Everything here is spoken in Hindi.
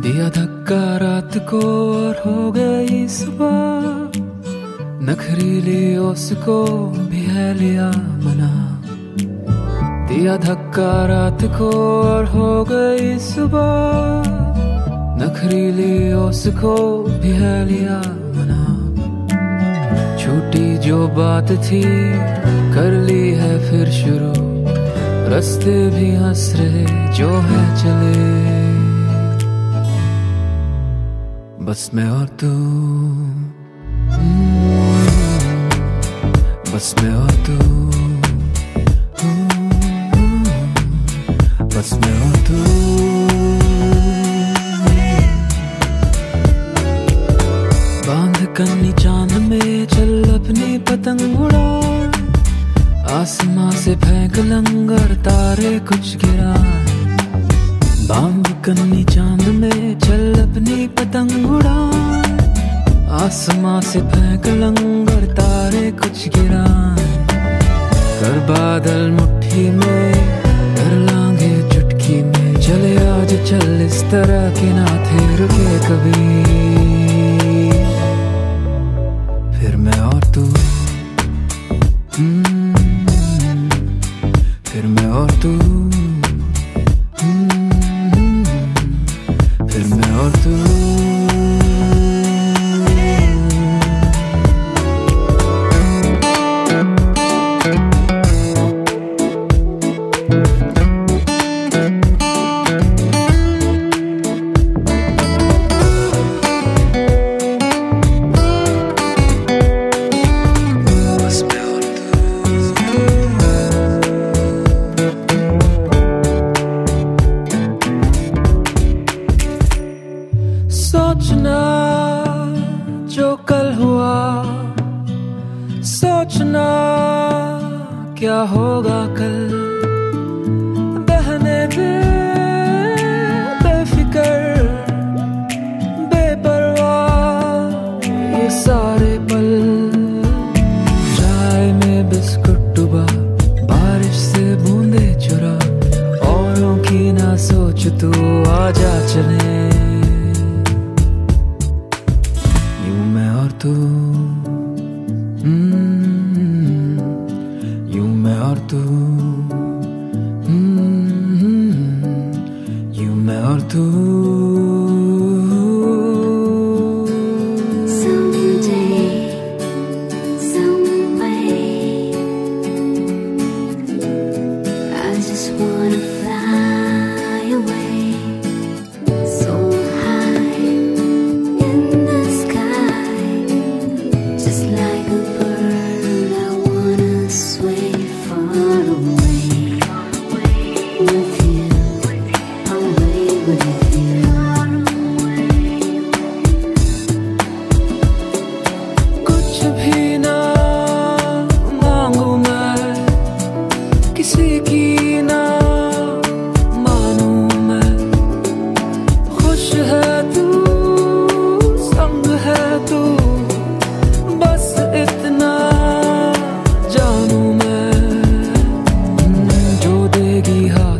दिया धक्का रात को और हो गई सुबह, नखरीली उसको भी है लिया मना। दिया धक्का रात को और हो गई सुबह, नखरीली उसको भी है लिया मना। छोटी जो बात थी कर ली है फिर शुरू, रास्ते भी हंस रहे जो है चले। बस मैं और तू, बस मैं और तू, बस मैं और तू। बांध कन्नी चांद में चल अपनी पतंग उड़ा, आसमां से फेंक लंगर तारे कुछ गिरा। बांध कन्नी चांद में चल अपनी पतंग उड़ा, आसमां से फेंक लंगर तारे कुछ गिरा। कर बादल मुट्ठी में कर लांगे चुटकी में, चले आज चल इस तरह के ना थे रुके कभी। फिर मैं और तू, फिर मैं और तू, फिर मैं और तू। सोचना जो कल हुआ, सोचना क्या होगा कल। बहने दे बेफिकर बेपरवाह ये सारे पल। चाय में बिस्कुट डुबा, बारिश से बूंदे चुरा, औरों की ना सोच तू आजा चले। तू यूं मैं और तू, यूं मैं और तू। किसी की ना मानूं मैं, खुश है तू संग है तू, बस इतना जानूं मैं। जो देगी